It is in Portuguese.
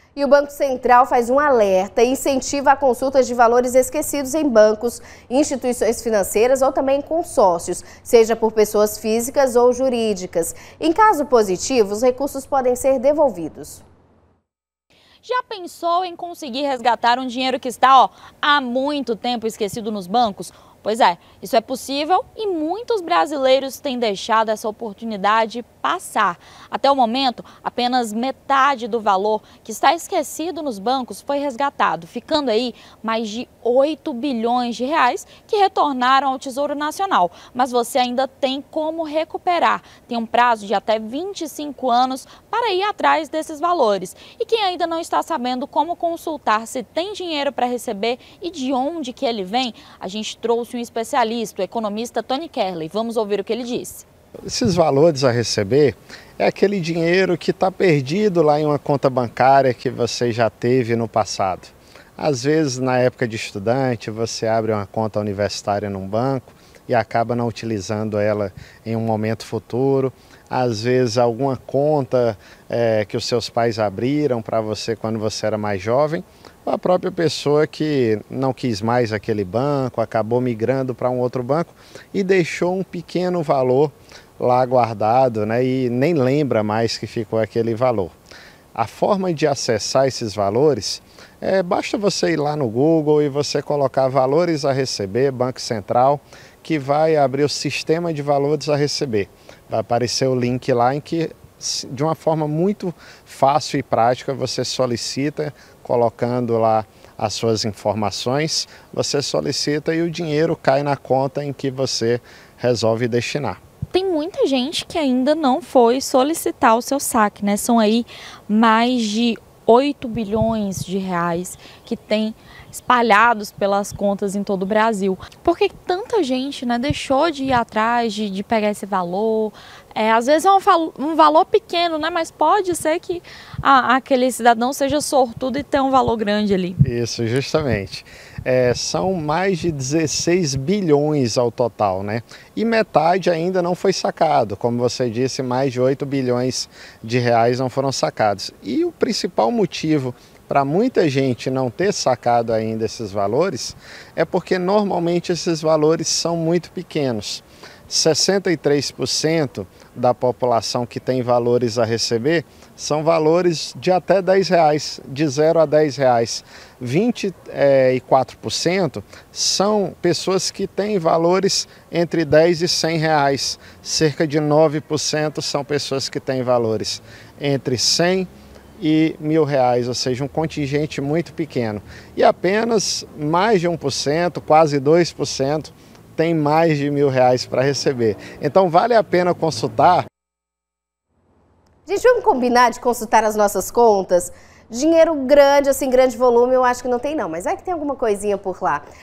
E o Banco Central faz um alerta e incentiva a consulta de valores esquecidos em bancos, instituições financeiras ou também consórcios, seja por pessoas físicas ou jurídicas. Em caso positivo, os recursos podem ser devolvidos. Já pensou em conseguir resgatar um dinheiro que está, há muito tempo esquecido nos bancos? Pois é, isso é possível e muitos brasileiros têm deixado essa oportunidade passar. Até o momento, apenas metade do valor que está esquecido nos bancos foi resgatado, ficando aí mais de 8 bilhões de reais que retornaram ao Tesouro Nacional. Mas você ainda tem como recuperar. Tem um prazo de até 25 anos para ir atrás desses valores. E quem ainda não está sabendo como consultar se tem dinheiro para receber e de onde que ele vem, a gente trouxe um especialista, o economista Tony Kerley. Vamos ouvir o que ele disse. Esses valores a receber é aquele dinheiro que está perdido lá em uma conta bancária que você já teve no passado. Às vezes, na época de estudante, você abre uma conta universitária num banco e acaba não utilizando ela em um momento futuro. Às vezes, alguma conta que os seus pais abriram para você quando você era mais jovem, ou a própria pessoa que não quis mais aquele banco, acabou migrando para um outro banco e deixou um pequeno valor lá guardado, né, e nem lembra mais que ficou aquele valor. A forma de acessar esses valores, basta você ir lá no Google e você colocar valores a receber, Banco Central, que vai abrir o sistema de valores a receber. Vai aparecer o link lá em que, de uma forma muito fácil e prática, você solicita, colocando lá as suas informações, você solicita e o dinheiro cai na conta em que você resolve destinar. Tem muita gente que ainda não foi solicitar o seu saque, né? São aí mais de 8 bilhões de reais que tem espalhados pelas contas em todo o Brasil. Por que tanta gente, né, deixou de ir atrás de pegar esse valor? Às vezes é um valor pequeno, né, mas pode ser que aquele cidadão seja sortudo e tenha um valor grande ali. Isso, justamente. São mais de 16 bilhões ao total, né? E metade ainda não foi sacado. Como você disse, mais de 8 bilhões de reais não foram sacados. E o principal motivo para muita gente não ter sacado ainda esses valores é porque normalmente esses valores são muito pequenos. 63% da população que tem valores a receber são valores de até R$10, de 0 a R$10. 24% são pessoas que têm valores entre R$10 e R$100. Cerca de 9% são pessoas que têm valores entre R$100 e R$1.000, ou seja, um contingente muito pequeno. E apenas mais de 1%, quase 2%, tem mais de R$1.000 para receber. Então vale a pena consultar. Gente, vamos combinar de consultar as nossas contas? Dinheiro grande, assim, grande volume, eu acho que não tem não, mas é que tem alguma coisinha por lá.